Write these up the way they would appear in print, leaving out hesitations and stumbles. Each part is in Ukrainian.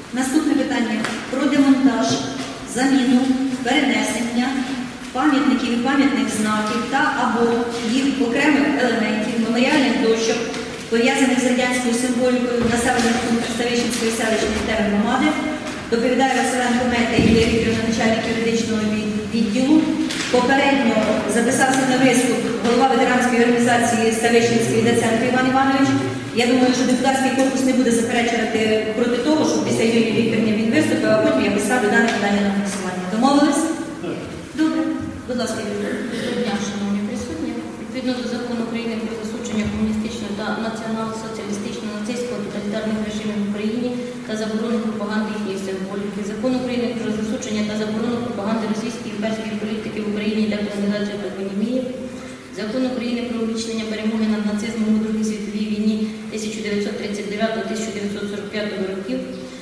Наступне питання про демонтаж, заміну, перенесення пам'ятників і пам'ятних знаків та або їх окремих елементів меморіальних дощок, пов'язаних з радянською символікою населених пунктів Ставищенської селищної тергромади. Доповідає Василенко Мета Юлія Вікторівна, начальник юридичного відділу. Попередньо записався на виступ голова ветеранської організації Ставищенської Деценко Іван Іванович. Я думаю, що депутатський корпус не буде заперечувати проти того, що після Юлії Вікторівни він виступив, а потім я поставлю дане питання на голосування. Домовились? Добре. Будь ласка, Юлія. Доброго дня, шановні присутні. Відповідно до закону України про засудження комуністичного та націонал-соціалістичного нацистського тоталітарних режимів в Україні та заборону пропаганди їхньої символіки, закон України про засудження та заборону пропаганди російської імперської політики в Україні та колонізацію топонімії, закон України про увічнення перемоги над нацизмом у Другій світовій війні 1939-1945 років,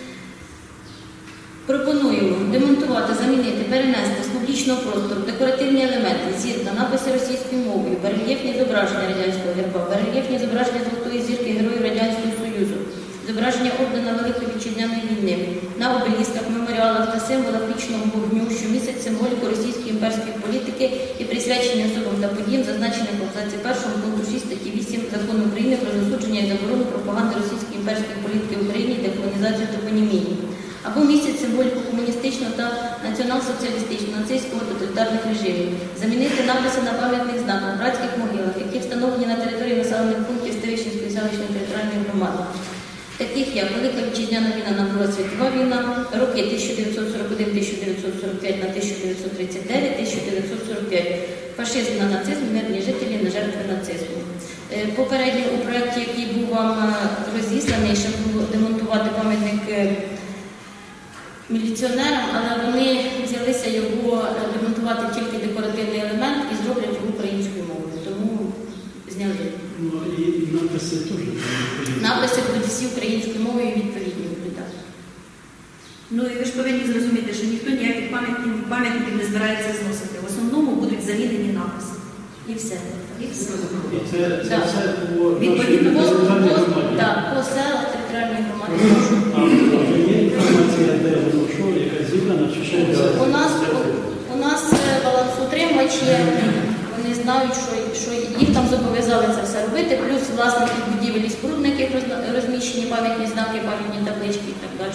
пропонуємо демонтувати, замінити, перенести з публічного простору декоративні елементи, зірка, написи російською мовою, барельєфні зображення радянського герба, барельєфні зображення Золотої зірки Героїв Радянського Союзу, зображення ордена Великої Вітчизняної війни, на обелісках, меморіалах та символах вічного вогню, що містять символіку російської імперської політики і присвячені особам та подіям, зазначеним в абзаці 1 пункту 6 статті 8 Закону України про засудження і заборону пропаганди російської імперської політики в Україні та колонізацію топонімії, або містять символіку комуністичного та націонал-соціалістичного нацистського тоталітарних режимів, замінити написи на пам'ятних знаках, братських могилах, які встановлені на території населених пунктів Ставищенської селищної територіальної громади, таких як Велика Вітчизняна війна на Друга світова війна, роки 1941-1945 на 1939-1945, фашизм на нацизм, мирні жителі на жертви нацизму. Попередньо у проєкті, який був вам розісланий, щоб демонтувати пам'ятник міліціонерам, але вони взялися його демонтувати тільки декоративний елемент і зроблять його українською мовою, тому зняли. Ну, і написи теж. Написи будуть всі українською мовою і відповідні будуть. Так. Ну і ви ж повинні зрозуміти, що ніхто ніяких пам'ятників не збирається зносити. В основному будуть замінені написи. І все. І це все було відповідно по селах територіальної громади. А є інформація, де воно що, яка зібрана, чи ще? У нас балансоутримувач є, вони знають, що їх там зобов'язали це все робити, плюс власники будівель і споруд, на яких розміщені пам'ятні знаки, пам'ятні таблички і так далі.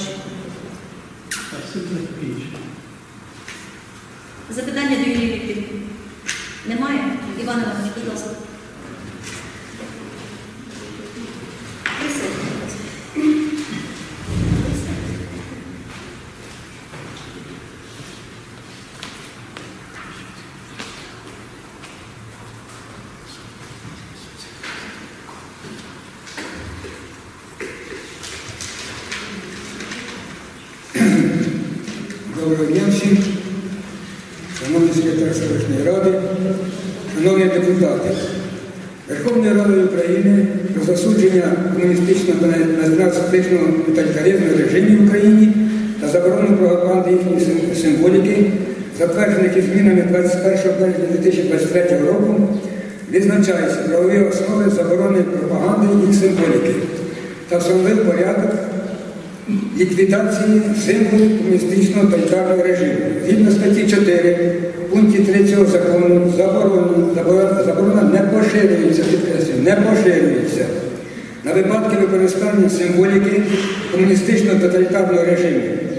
Запитання до Юлії Вікторівни? Немає? Іван Іванович, будь ласка. Присядьте, будь ласка. Доброго дня всім, шановний секретар селищної ради, шановні депутати. Верховною Радою України про засудження комуністичного та націонал-соціалістичного тоталітаризму режимів в Україні та заборону пропаганди їхньої символіки, затверджених із змінами 21 березня 2023 року, відзначаються правові основи заборони пропаганди їх символіки та встановив порядок ліквідації символів комуністичного тоталітарного режиму. Згідно статті 4 пункті 3 цього закону заборона не поширюється, підкреслюю, не поширюється на випадки використання символіки комуністичного тоталітарного режиму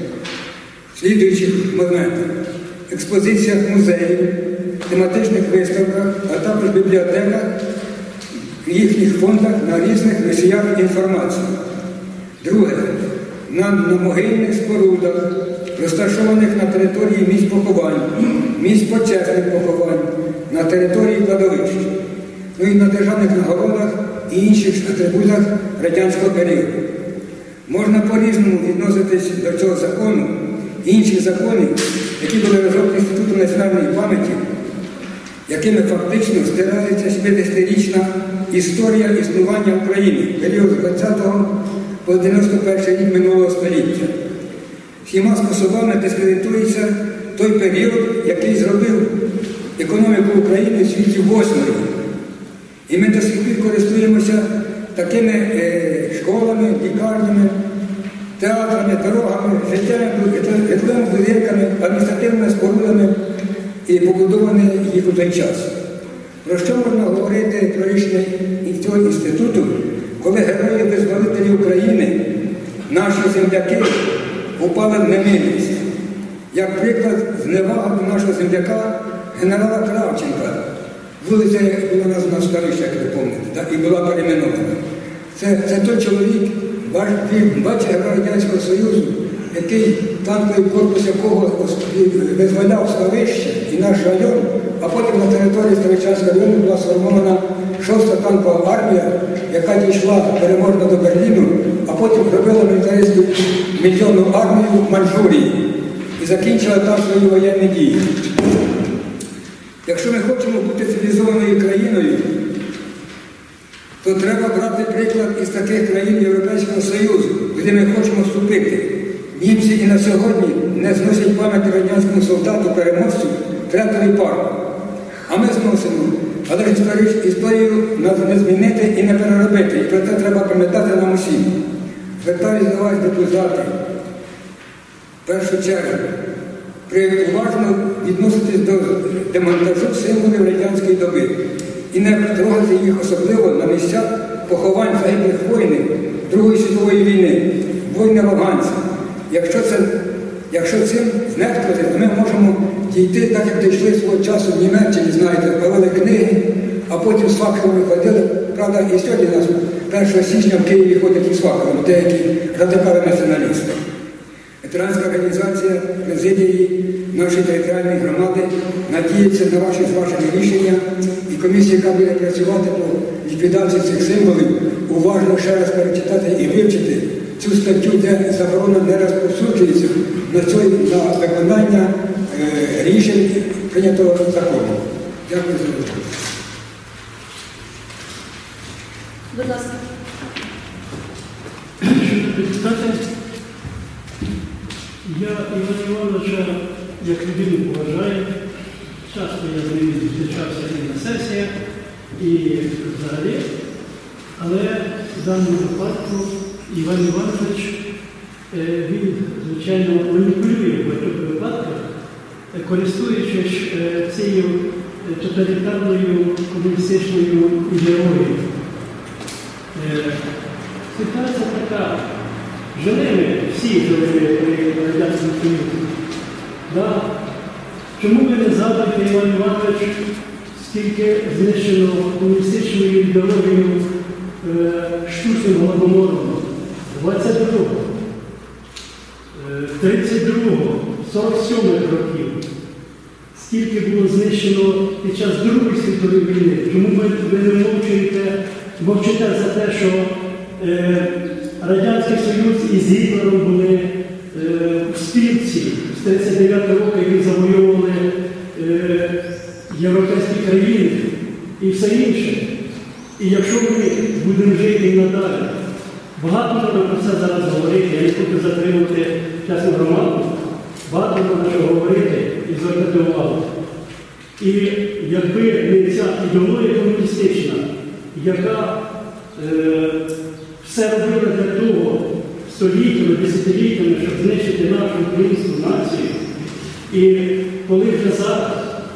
в слідуючих моментах: експозиціях музеїв, тематичних виставках, а також бібліотеках, в їхніх фондах на різних носіях інформації. Друге. На могильних спорудах, розташованих на території місць поховань, місць почесних поховань, на території кладовищ, ну і на державних нагородах і інших атрибутах радянського періоду. Можна по-різному відноситись до цього закону і інших законів, які були розроблені Інститутом національної пам'яті, якими фактично стирається 70-річна історія існування України в період з 20-го по 91 рік минулого століття. Всіма способами дискредитується той період, який зробив економіку України в світі восьмою. І ми до сих пір користуємося такими школами, лікарнями, театрами, дорогами, житловими будинками, адміністративними спорудами і побудовані їх у той час. Про що можна говорити про рішення цього інституту, коли герої-визволителі України, наші земляки, упали в немилість? Як приклад, зневага до нашого земляка генерала Кравченка, вулиця була названа Старища, як ви пам'ятаєте, і була перейменована. Це той чоловік, бачить герой Радянського Союзу, який танковий корпус якого визволяв Ставище і наш район, а потім на території Ставичанського району була сформована 6-та танкова армія, яка дійшла переможно до Берліну, а потім пробила мілітаристську мільйонну армію в Маньчжурії і закінчила там свої воєнні дії. Якщо ми хочемо бути цивілізованою країною, то треба брати приклад із таких країн Європейського Союзу, куди ми хочемо вступити. Німці і на сьогодні не зносять пам'яті радянському солдату-переможцю Трентовий парк. А ми зносимо. Але ж історію не змінити і не переробити. І про це треба пам'ятати нам усім. Звертаюсь до вас, депутати, в першу чергу, уважно відноситись до демонтажу символів радянської доби і не трогати їх особливо на місцях поховань загиблих воїнів Другої світової війни, воїнів-афганців. Якщо цим знехтувати, то ми можемо дійти, так як дійшли свого часу в Німеччині, знаєте, палили книги, а потім з факелами ходили. Правда, і сьогодні нас 1 січня в Києві ходять із факелами, деякі радикали націоналісти. Ветеранська організація президії нашої територіальної громади надіється на ваші зважені рішення, і комісія, яка буде працювати по ліквідації цих символів, уважно ще раз перечитати і вивчити цю статтю, де заборона не розповсюджується на виконання рішень прийнятого закону. Дякую за увагу. Будь ласка. Я Івана Івановича як людину поважаю. Часто я з ним зустрічався і на сесіях, і взагалі. Але в даному випадку Іван Іванович, він, звичайно, маніпулює в багатьох випадках, користуючись цією тоталітарною комуністичною ідеологією. Ситуація така. Жили ми, всі жили при Радянському Союзі. Да. Чому ви не згадуєте, Іван Іванович, скільки знищено комуністичною ідеологією штучним голодомором? 22-го, 32-го, 47-х років. Скільки було знищено під час Другої світової війни? Чому ви не мовчите за те, що Радянський Союз із Гітлером були в спілці з 39 року, які завойовували європейські країни і все інше. І якщо ми будемо жити і надалі, багато можна про це зараз говорити, я не хочу затримувати часну громаду, багато можна що говорити і звертати увагу. І якби не ця ідеологія комуністична, яка все робила для того століттями, десятиліттями, щоб знищити нашу українську націю. І коли вже зараз,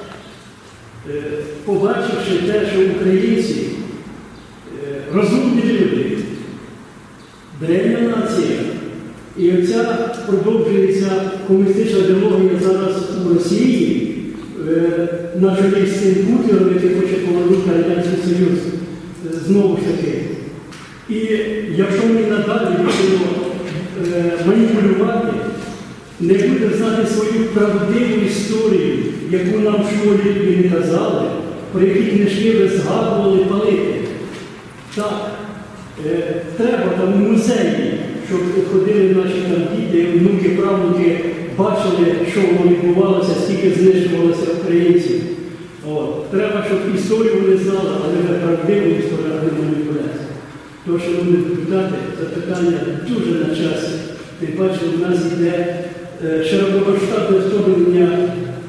побачивши те, що українці розумні люди, древня нація, і оця продовжується комуністична ідеологія зараз у Росії, на чолі з цим Путіном, який хоче повернути Радянський Союз, знову ж таки. І якщо ми надалі будемо маніпулювати, не будемо знати свою правдиву історію, яку нам в школі не казали, про які книжки ви згадували палити. Так, треба там у музеї, щоб ходили наші там діти, внуки, правнуки, бачили, що воно відбувалося, скільки знищувалося українців. Треба, щоб історію вони знали, але не правдиву історію, а не маніпуляцію. Тому що вони депутати, запитання дуже на часі. Тим паче, у нас йде широкомасштабне вторгнення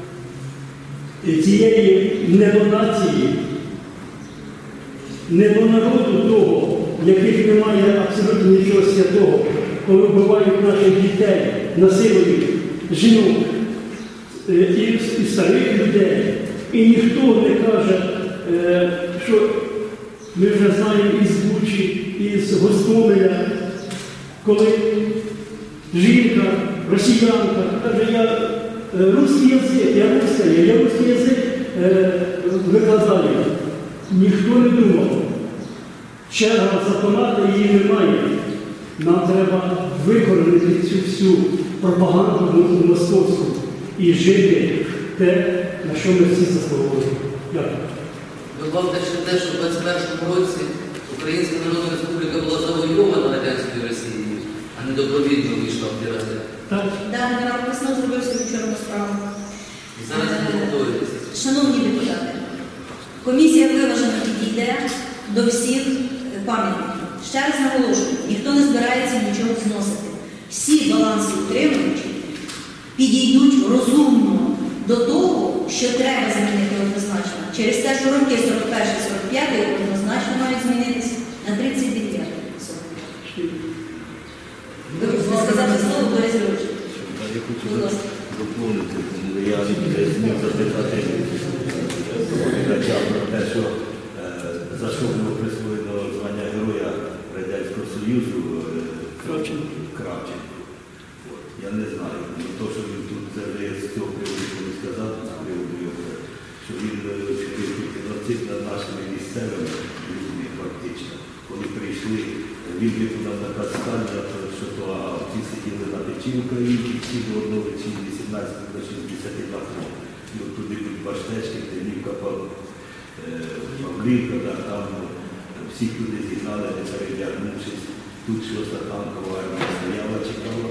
цієї недонації, не до народу того, яких немає абсолютно нічого святого, коли вбивають наших дітей, насилують жінок і старих людей. І ніхто не каже, що ми вже знаємо із Бучі, із Гостомеля, коли жінка, росіянка, каже, я русский язик, я русский язик викладаю. Ніхто не думав. Черга запонати її немає. Нам треба викоренити цю всю пропаганду московську і жити те, на що ми всі заслуговуємо. Дякую. Добавте ще те, що в 21-му році Українська Народна Республіка була завойована Радянською Росією, а не добровільно вийшла в пірати. Так? Далі написано, зробив свою чорну справу. І зараз не готується. Шановні депутати, комісія виважено підійде до всіх пам'ятників. Ще раз наголошую, ніхто не збирається нічого зносити. Всі баланси утримуючі підійдуть розумно до того, що треба змінити однозначно. Через те, що роки 41-45 однозначно мають змінитися на 39-45. Ви хочете сказати слово, Борис Григорович? Я хочу Будь ласка. доповнити, я зміг запитати доповідача про те, що за що було присвоєно звання Героя Радянського Союзу Кравченко. Я не знаю, то, що він тут це вже з цього приводу сказав, з приводу його, що він геноцид над нашими місцевими людьми фактично. Коли прийшли, він виконав наказ Сталіна, що то ті сиділи на печі українці, всі до одного чи 18 до 62 років. І от туди будь Баштечки, Тернівка, Павлівка, там всіх туди зігнали, не передягнувшись. Тут 6-та танкова армія стояла, чекала,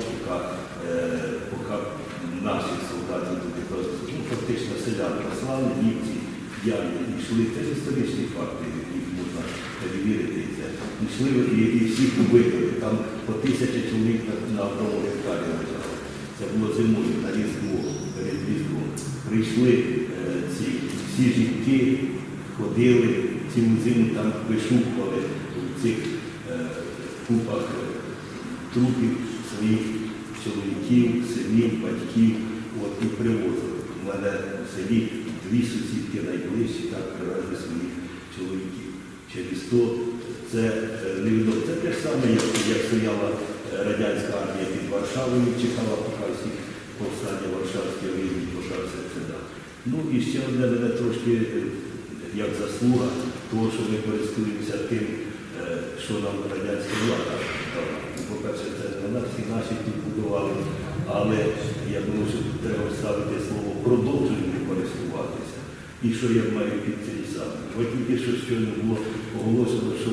поки наші солдати туди просто, фактично селян послали, німці явні йшли. Це ж історичні факти, їх можна перевірити. Йшли і всіх убили. Там по 1000 чоловік на одному гектарі лежало. Це було зимою, на Різдво, перед Різдвом. Прийшли всі жінки, ходили, цілу зиму там вишукували в цих купах трупів своїх чоловіків, синів, батьків, і привозили. У мене в селі 2 сусідки найближчі, так привезли своїх чоловіків. Через то це невідомо. Це те ж саме, як стояла радянська армія під Варшавою, чекала, поки всіх повстання Варшавське вийдуть, поки все це дав. Ну і ще одне мене трошки як заслуга того, що ми користуємося тим, що нам радянська влада дала. По-перше, це всі наші тут будували, але я думаю, що тут треба вставити слово «продовжуємо користуватися». І що я маю під цим самим. От тільки що щойно було оголошено, що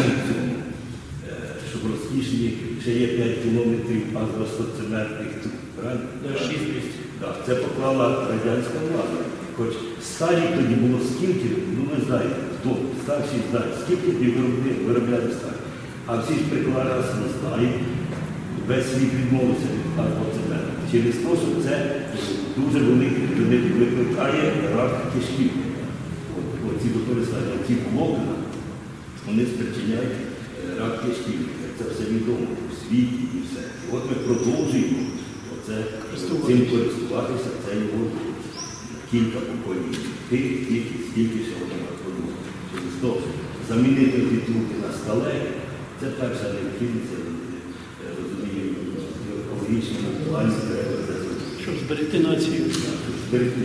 в Розкішні ще є 5 кілометрів азбестоцементних труб. Правильно? 6 місць. Це поклала радянська влада. Хоч старі тоді було скільки, ви знаєте, хто старший знає, скільки виробляли старі. А всі ж прекрасно знають, весь світ відмовився від азбоцементу. Через те, що це дуже великий викликає рак кишківника. Оці використання, ці волокна, вони спричиняють рак кишківника. Це все відомо у світі і все. І от ми продовжуємо цим користуватися, це його кілька поколінь. Тільки стільки, що вони продовжують. Через те, замінити ці трубки на сталеві, це перша необхідність, розумію, в екологічному плані треба це зробити. Щоб зберегти націю. Зберегти.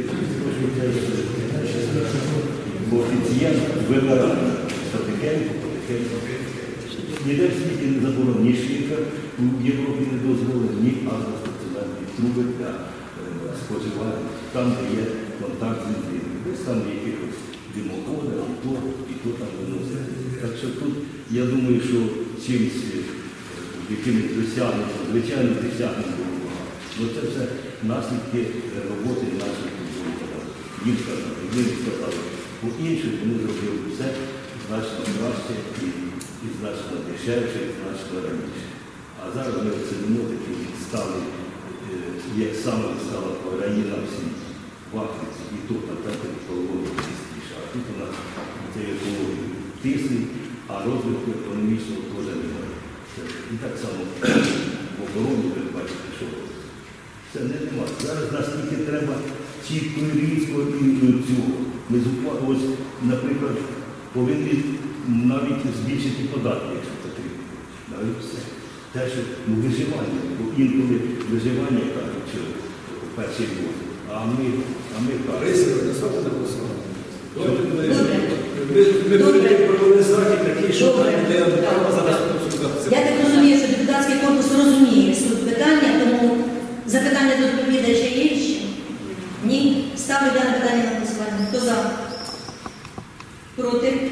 Бо офіцієнт вибирає потихеньку. Ніде в світі не заборонено, ні шліфер, в Європі не дозволено, ні азбестоцементні труби для споживання. Там, де є контакт з людьми. Десь там якихось димоходах, і то там виносить. Так що тут, я думаю, що чимось, якимось досягненням, звичайно, досягненням було багато. Але це все наслідки роботи наших консультантів. Їм сказали, по-іншому вони зробили все значно краще і значно дешевше, і значно раніше. А зараз ми сидимо такі стали, як саме стала країна всі в Африці, і тут на темпі половину тисніше. А тут у нас це екологію тисне, а розвитку економічного теж немає. І так само обороні, ви бачите, що це нема. Зараз нас тільки треба чітко і різко і цього. Ми ось, наприклад, повинні навіть збільшити податки, якщо потрібно. Навіть все. Те, що виживання, бо інколи виживання кажуть, що перший год. А ми кажемо. Рисове, достатньо на голосування. Добре. Ми провели захід такий, що Добре. де треба зараз Я консультація. так розумію, що депутатський корпус розуміє суть питання, тому запитання до доповідача є ще? Ні? Ставлю дане питання на голосування. Хто за? Проти?